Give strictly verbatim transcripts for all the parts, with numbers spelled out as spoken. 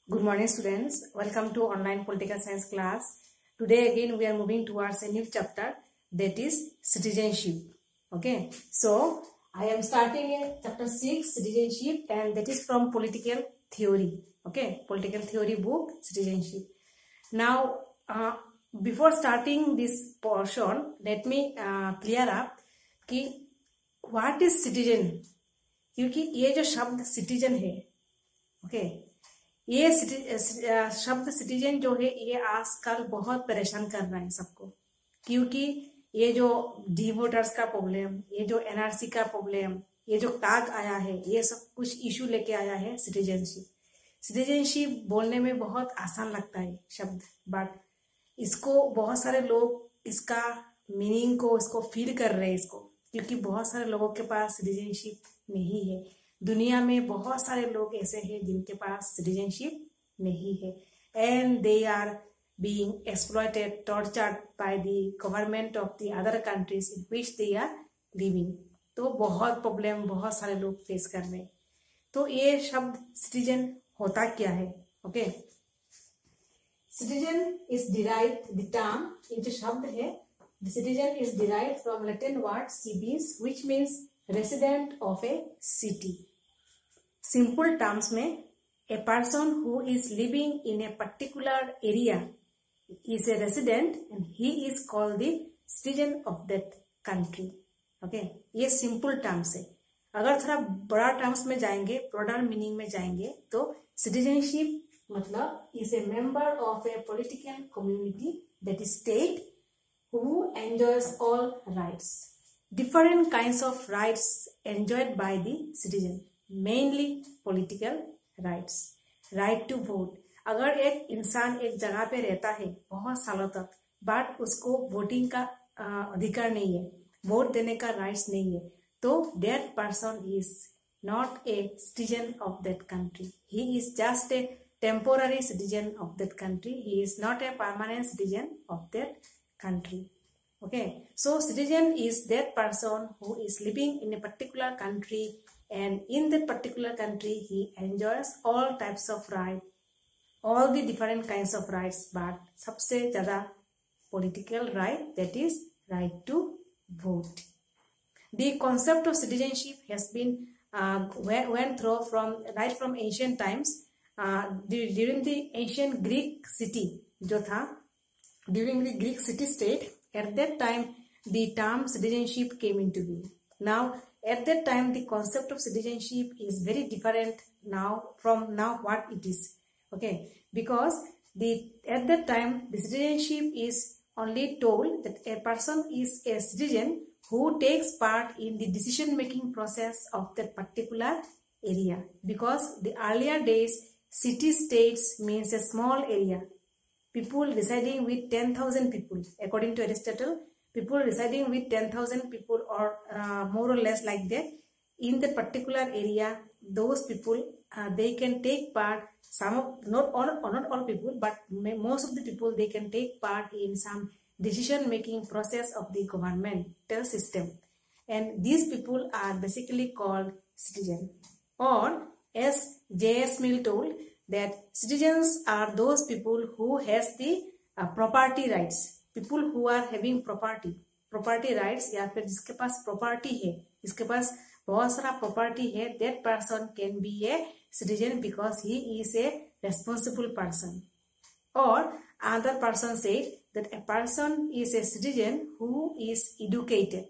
Good morning, students. Welcome to online political science class. Today again we are moving towards a new chapter, that is citizenship. Okay, so I am starting a chapter six, citizenship, and that is from political theory. Okay, political theory book, citizenship. Now, uh, before starting this portion, let me uh, clear up कि what is citizen, क्योंकि ये जो शब्द citizen है, okay, ये शब्द citizen जो है ये आजकल बहुत परेशान कर रहा है सबको, क्योंकि ये जो डी वोटर्स का प्रॉब्लम, ये जो एनआरसी का प्रॉब्लम, ये जो टैग आया है, ये सब कुछ इशू लेके आया है सिटीजनशिप। सिटीजनशिप बोलने में बहुत आसान लगता है शब्द, बट इसको बहुत सारे लोग इसका मीनिंग को इसको फील कर रहे हैं इसको, क्योंकि बहुत सारे लोगों के पास सिटीजनशिप नहीं है। दुनिया में बहुत सारे लोग ऐसे हैं जिनके पास सिटीजनशिप नहीं है, and they are being exploited, tortured by the government of the other countries in which they are living. तो बहुत प्रॉब्लम बहुत सारे लोग फेस कर रहे हैं। तो ये शब्द सिटीजन होता क्या है? Okay, citizen is derived the term, ये जो शब्द है citizen is derived from Latin word civis which means resident of a city. Simple terms में, a person who is living in a particular area is a resident and he is called the citizen of that country. Okay, ये simple terms है। अगर थोड़ा बड़ा terms में जाएंगे, broader meaning में जाएंगे, तो सिटीजनशिप मतलब is a member of a political community that is state who enjoys all rights. Different kinds of rights enjoyed by the citizen, mainly political rights. Right to vote. अगर एक इंसान एक जगह पे रहता है बहुत सालों तक, बट उसको वोटिंग का अधिकार नहीं है, वोट देने का राइट्स नहीं है, तो that person is not a citizen of that country. He is just a temporary citizen of that country. He is not a permanent citizen of that country. Okay, so citizen is that person who is living in a particular country, and in that particular country he enjoys all types of rights, all the different kinds of rights, but सबसे ज़्यादा political right, that is right to vote. The concept of citizenship has been uh, went through from right from ancient times. Uh, during the ancient Greek city जो था, during the Greek city state, at that time the term citizenship came into being. Now at that time the concept of citizenship is very different now from now what it is. Okay, because the at that time the citizenship is only told that a person is a citizen who takes part in the decision making process of that particular area, because the earlier days city states means a small area, people residing with ten thousand people. According to Aristotle, people residing with ten thousand people or uh, more or less like that in the particular area, those people uh, they can take part, some of, not all or not all people, but most of the people, they can take part in some decision making process of the governmental system, and these people are basically called citizen. Or as J S Mill told, that citizens are those people who has the uh, property rights, people who are having property property rights, या फिर जिसके पास property है, जिसके पास बहुत सारा property है, that person can be a citizen because he is a responsible person. Or another person said that a person is a citizen who is educated.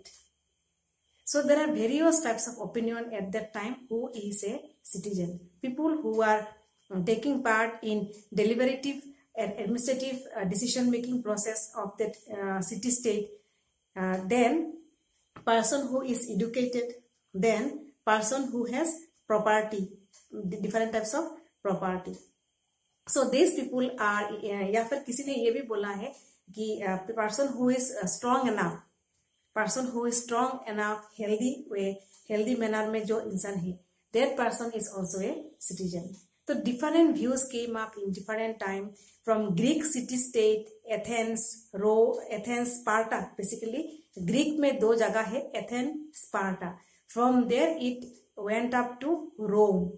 So there are various types of opinion at that time who is a citizen. People who are taking part in deliberative and administrative uh, decision making process of that uh, city state, uh, then person who is educated, then person who has property, different types of property. So these people are uh, या फिर किसी ने ये भी बोला है कि uh, person who is uh, strong enough, person who is strong enough, healthy way, healthy manner में जो इंसान है, that person is also a citizen. So different views came up in different time from Greek city state, Athens, Rome, Athens, Sparta. Basically, Greek में दो जगह है, Athens, Sparta. From there it went up to Rome.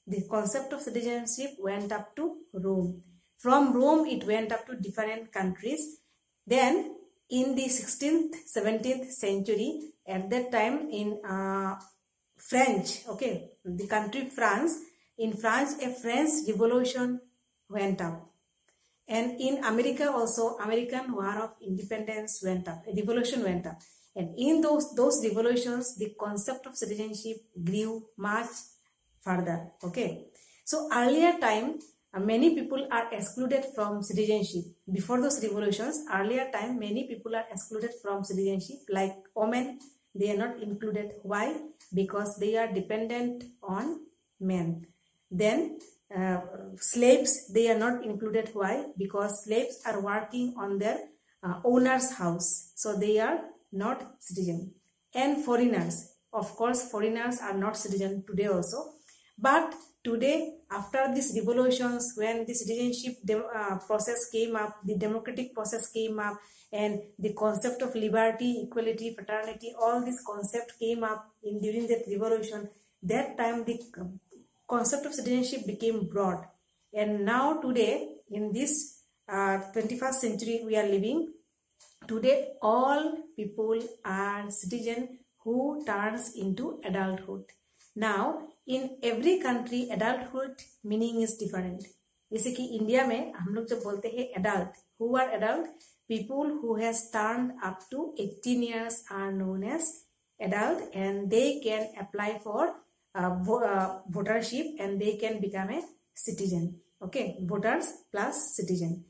the concept of citizenship went up to Rome. From Rome, it went up to different countries. Then, in the sixteenth, seventeenth century, at that time in uh, French, okay, the country France, in France, a French revolution went up. And in America also, American War of Independence went up, a revolution went up. And in those, those revolutions, the concept of citizenship grew much further, okay. So earlier time, uh, many people are excluded from citizenship. Before those revolutions, earlier time, many people are excluded from citizenship, like women, they are not included. Why? Because they are dependent on men. Then uh, slaves, they are not included. Why? Because slaves are working on their uh, owner's house. So they are not citizen. And foreigners, of course, foreigners are not citizen today also. But today, after these revolutions, when the citizenship uh, process came up, the democratic process came up, and the concept of liberty, equality, fraternity, all these concepts came up in during that revolution. That time the concept of citizenship became broad. And now today, in this uh, twenty-first century we are living, today all people are citizens who turns into adulthood. Now, in every country, adulthood meaning is different. जैसे कि India में हम लोग जब बोलते हैं adult, who are adult? People who has turned up to eighteen years are known as adult, and they can apply for uh, vo uh, votership, and they can become a citizen. Okay, voters plus citizen.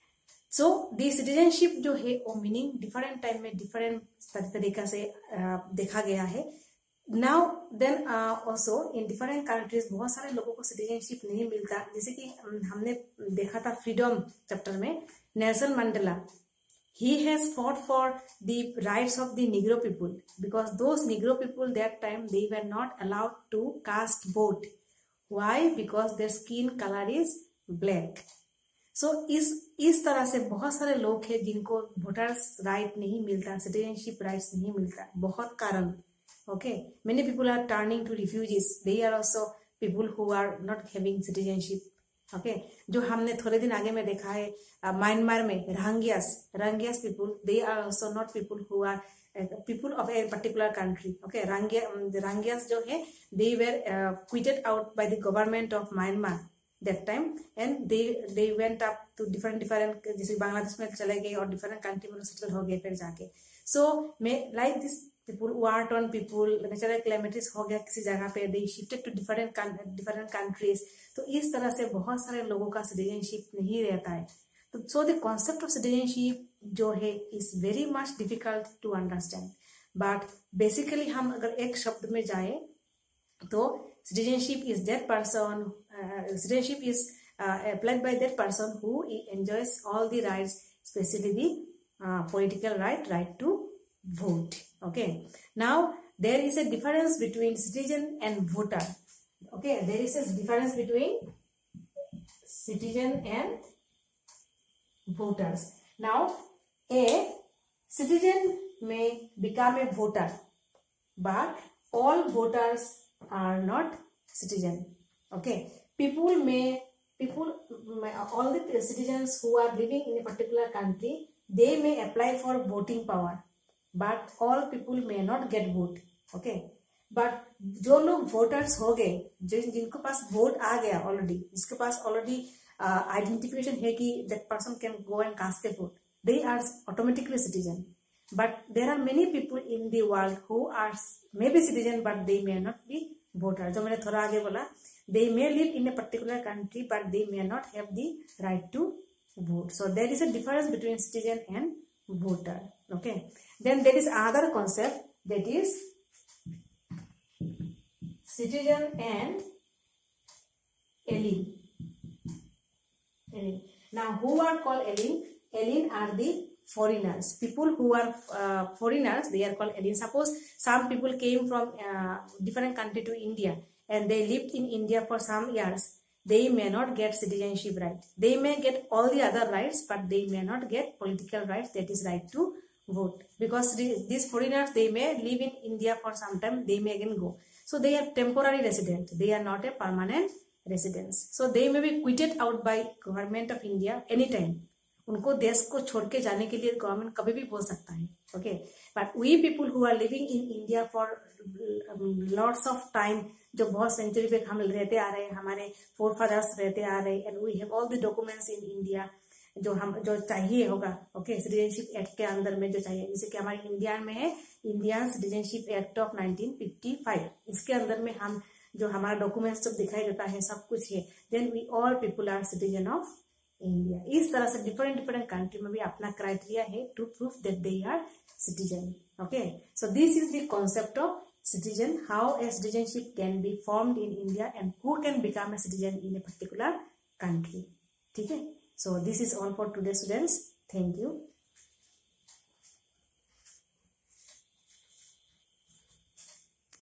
So the citizenship जो है वो meaning different time में different तरीका से uh, देखा गया है. Now then uh, also in different countries बहुत सारे लोगों को citizenship नहीं मिलता. जैसे कि हमने देखा था freedom chapter में Nelson Mandela, he has fought for the rights of the Negro people, because those Negro people that time they were not allowed to cast vote. Why? Because their skin color is black. So इस इस तरह से बहुत सारे लोग हैं जिनको voters right नहीं मिलता, सिटीजनशिप राइट्स नहीं मिलता, बहुत कारण. Okay, many people are turning to refugees. They are also people who are not having citizenship. Okay, जो हमने थोड़े दिन आगे में देखा है म्यांमार में Rohingyas, Rohingyas people, they are also not people who are uh, people of a particular country. Okay, Rohingyas जो है they were uh, quitted out by the government of Myanmar that time, and they they went up to different different जैसे बांग्लादेश में चले गए और different country में settle हो गए फिर जाके. So may like this people, war-torn people, natural calamities हो गया किसी जगह पे, they shifted to different different countries. तो इस तरह से बहुत सारे लोगों का citizenship नहीं रहता है. तो so the concept of citizenship जो है is very much difficult to understand. But basically हम अगर एक शब्द में जाए तो citizenship is that person, uh, citizenship is uh, applied by that person who enjoys all the rights, especially the uh, political right, right to vote. Okay, now there is a difference between citizen and voter. Okay, there is a difference between citizen and voters. Now a citizen may become a voter, but all voters are not citizen. Okay, people may people may, all the citizens who are living in a particular country, they may apply for voting power, but all people may not get vote. Okay, but जो लोग voters हो गए, जिन जिनको पास vote आ गया already, जिसके पास already uh, identification है कि that person can go and cast a vote, they are automatically citizen. But there are many people in the world who are maybe citizen but they may not be voter. जो मैंने थोड़ा आगे बोला, they may live in a particular country but they may not have the right to vote. So there is a difference between citizen and voter. Okay. Then there is another concept, that is citizen and alien. Alien. Now who are called alien? Alien are the foreigners. People who are uh, foreigners, they are called alien. Suppose some people came from uh, different country to India and they lived in India for some years. They may not get citizenship right. They may get all the other rights, but they may not get political rights, that is right to vote. Because these foreigners, they may live in India for some time, they may again go. So they are temporary resident. They are not a permanent residence. So they may be quitted out by government of India anytime. उनको देश को छोड़ के जाने के लिए government कभी भी बोल सकता है. Okay, but we people who are living in India for lots of time, जो बहुत सेंचुरी पे हम रहते आ रहे हैं, हमारे फोर फादर्स रहते आ रहे हैं, and we have all the documents in India, जो हम जो चाहिए होगा. ओके, सिटीजनशिप एक्ट के अंदर में जो चाहिए, जैसे कि हमारे इंडिया में है Indian citizenship act of nineteen fifty five. इसके अंदर में हम जो हमारा डॉक्यूमेंट्स सब दिखाई देता है, सब कुछ है. Then we all people are citizen of India. इस तरह से डिफरेंट डिफरेंट कंट्री में भी अपना क्राइटेरिया है to prove that they are citizen. Okay, so this is the concept of citizen, how a citizenship can be formed in India and who can become a citizen in a particular country. ठीक है, so this is all for today students. Thank you.